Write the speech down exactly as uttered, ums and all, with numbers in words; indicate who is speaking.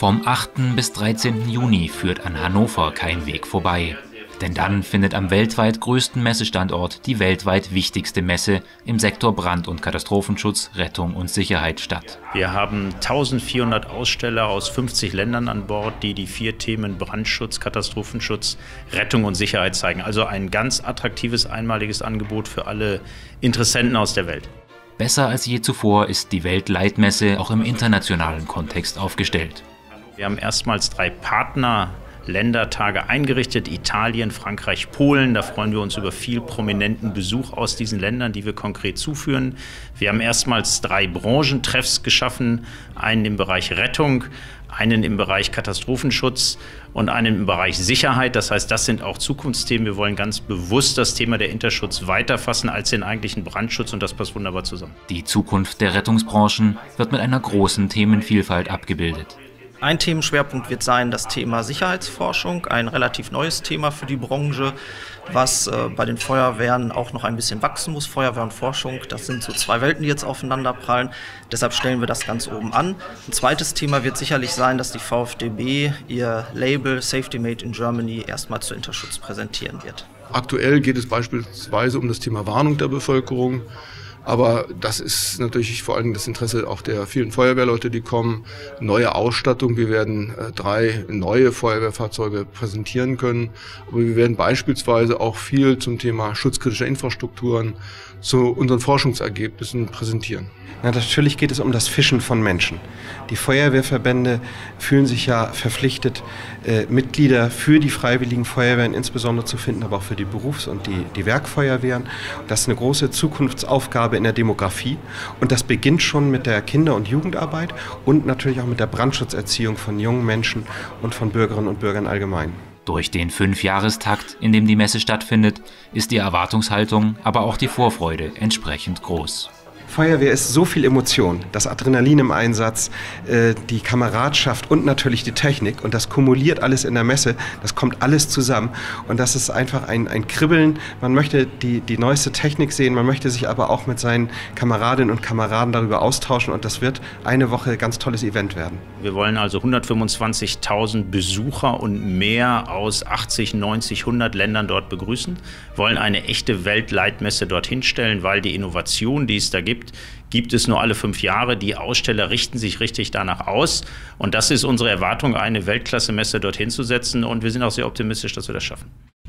Speaker 1: Vom achten bis dreizehnten Juni führt an Hannover kein Weg vorbei. Denn dann findet am weltweit größten Messestandort die weltweit wichtigste Messe im Sektor Brand- und Katastrophenschutz, Rettung und Sicherheit statt.
Speaker 2: Wir haben eintausendvierhundert Aussteller aus fünfzig Ländern an Bord, die die vier Themen Brandschutz, Katastrophenschutz, Rettung und Sicherheit zeigen. Also ein ganz attraktives, einmaliges Angebot für alle Interessenten aus der Welt.
Speaker 1: Besser als je zuvor ist die Weltleitmesse auch im internationalen Kontext aufgestellt.
Speaker 2: Wir haben erstmals drei Partnerländertage eingerichtet, Italien, Frankreich, Polen. Da freuen wir uns über viel prominenten Besuch aus diesen Ländern, die wir konkret zuführen. Wir haben erstmals drei Branchentreffs geschaffen, einen im Bereich Rettung, einen im Bereich Katastrophenschutz und einen im Bereich Sicherheit. Das heißt, das sind auch Zukunftsthemen. Wir wollen ganz bewusst das Thema der Interschutz weiterfassen als den eigentlichen Brandschutz, und das passt wunderbar zusammen.
Speaker 1: Die Zukunft der Rettungsbranchen wird mit einer großen Themenvielfalt abgebildet.
Speaker 3: Ein Themenschwerpunkt wird sein das Thema Sicherheitsforschung, ein relativ neues Thema für die Branche, was äh, bei den Feuerwehren auch noch ein bisschen wachsen muss. Feuerwehr und Forschung, das sind so zwei Welten, die jetzt aufeinanderprallen. Deshalb stellen wir das ganz oben an. Ein zweites Thema wird sicherlich sein, dass die VfDB ihr Label Safety Made in Germany erstmal zu Interschutz präsentieren wird.
Speaker 4: Aktuell geht es beispielsweise um das Thema Warnung der Bevölkerung. Aber das ist natürlich vor allem das Interesse auch der vielen Feuerwehrleute, die kommen. Neue Ausstattung, wir werden äh, drei neue Feuerwehrfahrzeuge präsentieren können. Aber wir werden beispielsweise auch viel zum Thema schutzkritischer Infrastrukturen, zu unseren Forschungsergebnissen präsentieren.
Speaker 5: Na, natürlich geht es um das Fischen von Menschen. Die Feuerwehrverbände fühlen sich ja verpflichtet, äh, Mitglieder für die freiwilligen Feuerwehren insbesondere zu finden, aber auch für die Berufs- und die, die Werkfeuerwehren. Das ist eine große Zukunftsaufgabe in der Demografie, und das beginnt schon mit der Kinder- und Jugendarbeit und natürlich auch mit der Brandschutzerziehung von jungen Menschen und von Bürgerinnen und Bürgern allgemein.
Speaker 1: Durch den Fünfjahrestakt, in dem die Messe stattfindet, ist die Erwartungshaltung, aber auch die Vorfreude entsprechend groß.
Speaker 5: Feuerwehr ist so viel Emotion, das Adrenalin im Einsatz, äh, die Kameradschaft und natürlich die Technik, und das kumuliert alles in der Messe, das kommt alles zusammen, und das ist einfach ein, ein Kribbeln. Man möchte die, die neueste Technik sehen, man möchte sich aber auch mit seinen Kameradinnen und Kameraden darüber austauschen, und das wird eine Woche ein ganz tolles Event werden.
Speaker 2: Wir wollen also hundertfünfundzwanzigtausend Besucher und mehr aus achtzig, neunzig, hundert Ländern dort begrüßen, wollen eine echte Weltleitmesse dorthin stellen, weil die Innovation, die es da gibt, gibt es nur alle fünf Jahre. Die Aussteller richten sich richtig danach aus. Und das ist unsere Erwartung, eine Weltklasse-Messe dorthin zu setzen. Und wir sind auch sehr optimistisch, dass wir das schaffen.